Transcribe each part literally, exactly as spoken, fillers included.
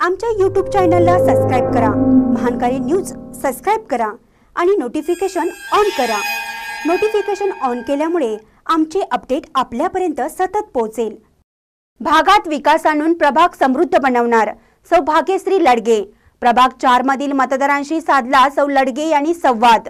आमच्या यूट्यूब चॅनलला सबस्क्राइब करा, महानकारी न्यूज सबस्क्राइब करा आणि नोटिफिकेशन ऑन करा। नोटिफिकेशन ऑन केल्यामुळे आमचे अपडेट आपल्यापर्यंत सतत पोहोचेल। भागात विकास आणून प्रभाग समृद्ध बनवणार, सौ भाग्यश्री लडगे। प्रभाग चार मधील मतदारांशी साधला सौ लडगे यांनी संवाद।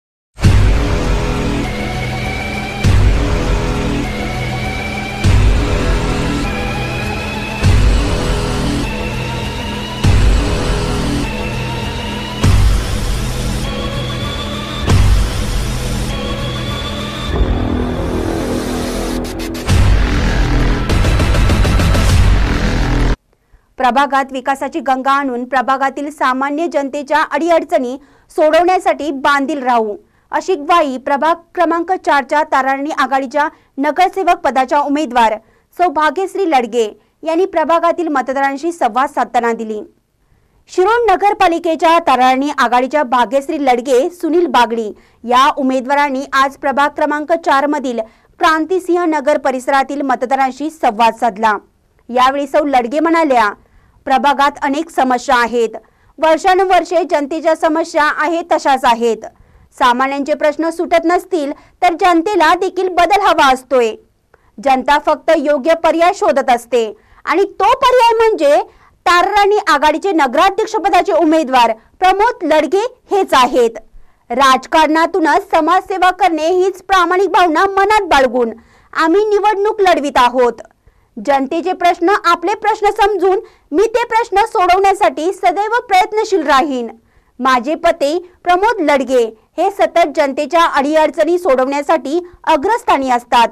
प्रभागात विकासाची गंगा आणून प्रभागातील सामान्य जनतेच्या अडीअडचणी सोडवण्यासाठी बांधील राहू, अशी ग्वाही प्रभाग क्रमांक चारच्या ताराणी आघाडीच्या नगरसेवक पदाच्या उमेदवार सौ भाग्यश्री लडगे यांनी प्रभागातील मतदारांशी संवाद साधताना दिली। शिरोळ नगरपालिकेच्या ताराणी आघाडीच्या भाग्यश्री लडगे, सुनील बागडी या उमेदवारांनी आज प्रभाग क्रमांक चार मधील क्रांतिसिंह नगर परिसरातील मतदारांशी संवाद साधला। यावेळी सौ लडगे म्हणाल्या, प्रभागात अनेक समस्या आहेत, वर्षानुवर्षे जनतेच्या समस्या आहेत तशाच आहेत। सामान्यांचे प्रश्न सुटत नसतील तर जनतेला देखील बदल हवा असतोय। जनता फक्त योग्य पर्याय शोधत असते आणि तो पर्याय म्हणजे ताराणी आघाडीचे नगराध्यक्षपदाचे उमेदवार प्रमोद लडगे हेच आहेत। राजकारणातूनच समाजसेवा करणे हीच प्रामाणिक भावना मनात बाळगून आम्ही निवडणूक लढवित आहोत। जनतेचे प्रश्न आपले प्रश्न समजून मी ते प्रश्न सोडवण्यासाठी सदैव प्रयत्नशील राहीन। माझे पती प्रमोद लडगे हे सतत जनतेच्या अडीअडचणी सोडवण्यासाठी अग्रस्थानी असतात।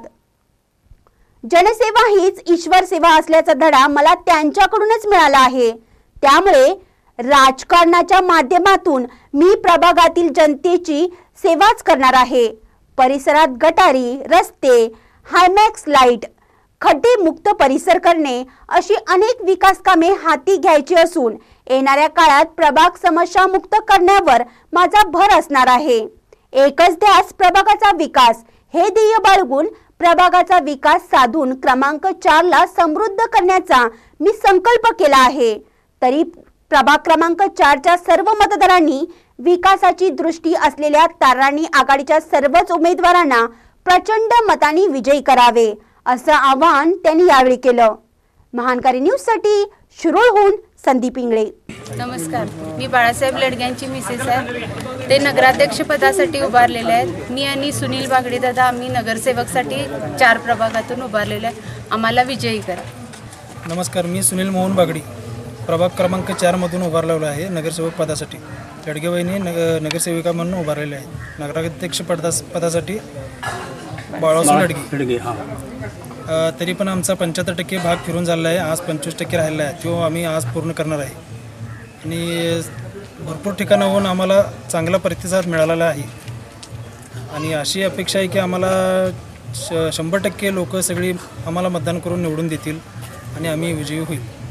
जनसेवा हीच ईश्वर सेवा असल्याचा धडा मला त्यांच्याकडूनच मिळाला आहे। त्यामुळे राजकारणाच्या माध्यमातून मी प्रभागातील जनतेची सेवाच करणार आहे। परिसरात गटारी, रस्ते, हायमॅक्स लाईट, खड्डे मुक्त परिसर करणे अशी अनेक विकास कामे हाती घ्यायची असून येणाऱ्या काळात प्रभाग समस्या मुक्त करण्यावर माझा भर असणार आहे। एकच ध्यास प्रभागाचा विकास हे ध्येय बाळगून प्रभागाचा विकास साधून क्रमांक चार ला समृद्ध करण्याचा मी संकल्प केला आहे। तरी प्रभाग क्रमांक चार च्या सर्व मतदारांनी विकासाची दृष्टी असलेल्या ताराणी आघाडीच्या सर्वच उमेदवारांना प्रचंड मतांनी विजयी करावे असं आवाहन त्यांनी यावेळी केलं। महानकारी न्यूज साठी शिरोळहून संदीप इंगळे। नमस्कार, मी बाळासाहेब लडग्यांची मिसेस आहे। ते नगराध्यक्ष पदासाठी उभारलेले आहेत। मी आणि सुनील बागडे दादा आम्ही नगरसेवकसाठी चार प्रभागातून उभारलेले आहे। आम्हाला विजयी करा। नमस्कार, मी सुनील मोहन बागडी प्रभाग क्रमांक चार मधून उभारलेलो आहे नगरसेवक पदासाठी। लडगे वहिनी नगर नगरसेविका म्हणून उभारलेले आहेत। नगराध्यक्ष पदा पदासाठी बाळासाहेब लडगे। हां, तरी पण आमचा पंच्याहत्तर टक्के भाग फिरून झालेला आहे। आज पंचवीस टक्के राहिलेला आहे, तो आम्ही आज पूर्ण करणार आहे आणि भरपूर ठिकाणाहून आम्हाला चांगला प्रतिसाद मिळालेला आहे आणि अशी अपेक्षा आहे की आम्हाला श शंभर टक्के लोक सगळी आम्हाला मतदान करून निवडून देतील आणि आम्ही विजयी होईल।